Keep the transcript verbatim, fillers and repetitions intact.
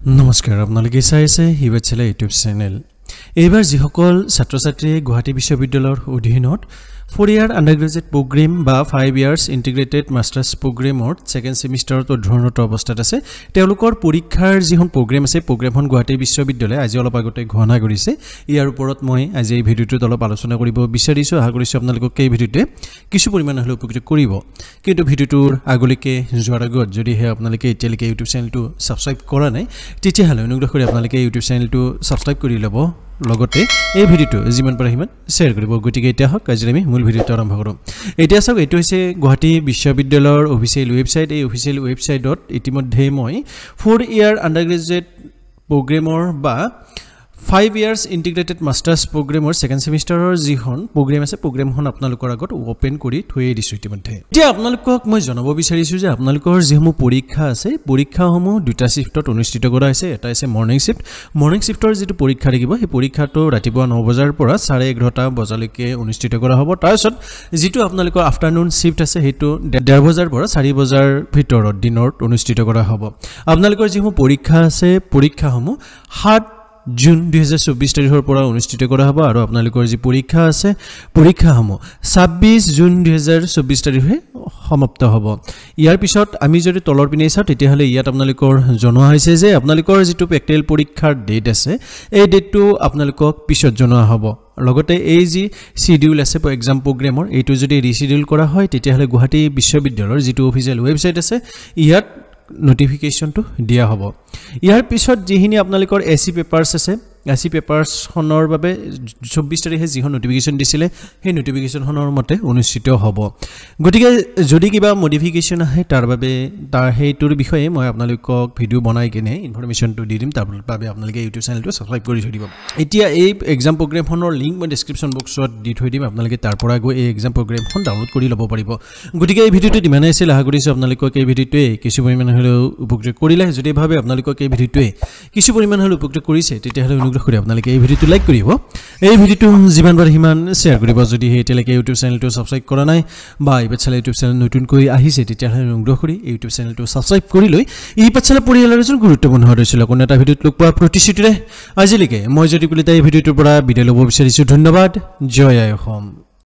নমস্কাৰ আপোনালোকে চাই আছে ই-পাঠশালা ইউটিউব চেনেল। এইবাৰ যিসকল ছাত্ৰ ছাত্ৰীয়ে গুৱাহাটী বিশ্ববিদ্যালয়ৰ অধীনত four year undergraduate program বা five years integrated masters program or second semester to অধ্যয়নৰত অৱস্থাত আছে তেওঁলোকৰ পৰীক্ষাৰ যিখন প্ৰগ্ৰাম আছে প্ৰগ্ৰামখন গুৱাহাটী বিশ্ববিদ্যালয় আজি অলপ আগতে ঘোষণা কৰিছে। ইয়াৰ ওপৰত মই আজি এই ভিডিওটোত অলপ আলোচনা কৰিব বিচাৰিছো। আশা কৰিছো আপোনালোকক এই ভিডিওতে কিছু পৰিমাণ হলেও উপকৃত কৰিব। কিন্তু ভিডিওটোৰ আগলৈকে যোৱাৰ আগত যদি হে আপোনালোকে এতিয়ালৈকে ইউটিউব চেনেলটো সাবস্ক্ৰাইব কৰা নাই তেতিয়াহ'লে অনুগ্ৰহ কৰি আপোনালোকে ইউটিউব চেনেলটো সাবস্ক্ৰাইব কৰি ল'ব। লগতে এই ভিডিওটো যিমান পাৰে সিমান শেয়াৰ কৰিব। গতিকে এতিয়া হক আজি আমি মূল ভিডিওটো আৰম্ভ কৰো। এতিয়া চাওক এইটো হৈছে গুৱাহাটী বিশ্ববিদ্যালয়ৰ অফিচিয়েল ৱেবসাইট। এই অফিচিয়েল ৱেবসাইটত ইতিমধ্যে মই four year undergraduate প্ৰগ্ৰামৰ বা five years integrated masters program or second semester or যিখন program আছে programখন আপোনালোকৰ আগত ওপেন কৰি থৈ দিছো ইতিমধ্যে। এতিয়া আপোনালোকক মই জনাব বিচাৰিছো যে আপোনালোকৰ যিসমূহ পৰীক্ষা আছে পৰীক্ষাসমূহ দুটা শিফটত অনুষ্ঠিত কৰা হৈছে। এটা আছে মৰ্নিং শিফট। মৰ্নিং শিফটৰ যেটো পৰীক্ষা থাকিব সেই পৰীক্ষাটো ৰাতিপুৱা নয় বজাৰ পৰা চাৰে এঘাৰটা বজালৈকে অনুষ্ঠিত কৰা হ'ব। তাৰপিছত যেটো আপোনালোকৰ আফটাৰনুন শিফট আছে হেতু ডেৰ বজাৰ পৰা চাৰি বজাৰ ভিতৰত দিনত অনুষ্ঠিত কৰা হ'ব। আপোনালোকৰ যিসমূহ পৰীক্ষা আছে পৰীক্ষাসমূহ সাত জুন দুই হাজাৰ চৌবিশ তাৰিখৰ পৰা অনুষ্ঠিত কৰা হ'ব আৰু আপোনালোকৰ যি পৰীক্ষা আছে পৰীক্ষাসমূহ ছাব্বিশ জুন দুই হাজাৰ চৌবিশ তাৰিখে সমাপ্ত হ'ব। ইয়াৰ পিছত আমি যদি তলৰ পিনে চাওঁ তেতিয়াহ'লে ইয়াত আপোনালোকৰ জনোৱা হৈছে যে আপোনালোকৰ যিটো প্ৰেক্টিকেল পৰীক্ষাৰ ডেট আছে এই ডেটটো আপোনালোকক পিছত জনোৱা হ'ব। লগতে এই যি শিডিউল আছে এক্সাম প্ৰগ্ৰামৰ এইটো যদি ৰিশিডিউল কৰা হয় তেতিয়াহ'লে গুৱাহাটী বিশ্ববিদ্যালয়ৰ যিটো অফিচিয়েল ৱেবসাইট আছে ইয়াত notification to দিয়া হ'ব। ইয়াৰ পিছত যিখিনি আপোনালোকৰ এসি পেপাৰছ আছে এসি পেপাৰছ খনৰ বাবে চৌবিশ তাৰিখে যিখন নোটিফিকেশন দিছিলে সেই নোটিফিকেশন খনৰ মতে অনুষ্ঠিত হ'ব। গতিকে যদি কিবা মডিফিকেশন আহে তাৰ বাবে তাৰ হেইটোৰ বিষয়ে মই আপোনালোকক ভিডিও বনাই কিনে ইনফৰমেশনটো দি দিম। তাৰ বাবে আপোনালোকে ইউটিউব চেনেলটো সাবস্ক্ৰাইব কৰি থৈ দিব। এতিয়া এই এক্সাম প্ৰগ্ৰামখনৰ লিংক মই ডেসক্ৰিপচন বক্সত দি থৈ দিম। আপোনালোকে তাৰ পৰা গৈ এই এক্সাম প্ৰগ্ৰামখন ডাউনলোড কৰি ল'ব পাৰিব। গতিকে এই ভিডিওটো ইমানেই আছিল। আশা কৰিছো আপোনালোকক এই ভিডিওটোৱে কিছু পৰিমাণ হলেও উপকৃত কৰিলে। যদি ভাবে আপোনালোকক এই ভিডিওটোৱে কিছু পৰিমাণ হলেও উপকৃত কৰিছে তেতিয়াহ'লে অনুগ্ৰহ কৰি আপোনালোকে এই ভিডিওটো লাইক কৰিব। এই ভিডিওটো যিমান পাৰে সিমান শেয়াৰ কৰিব। যদি হেতিয়ালৈকে ইউটিউব চেনেলটো সাবস্ক্ৰাইব কৰা নাই বা ই-পাঠশালা ইউটিউব চেনেল নতুনকৈ আহিছে তেতিয়াহ'লে অনুগ্ৰহ কৰি ইউটিউব চেনেলটো সাবস্ক্ৰাইব কৰি লৈ ই-পাঠশালা পৰিয়ালৰ এজন গুৰুত্বপূৰ্ণ সদস্য কোন এটা ভিডিওত লগ পোৱা প্ৰতিশ্ৰুতিৰে আজিলৈকে মই যদি কলিতা এই ভিডিওটোৰ পৰা বিদায় ল'ব বিচাৰিছো। ধন্যবাদ। জয় আই অসম।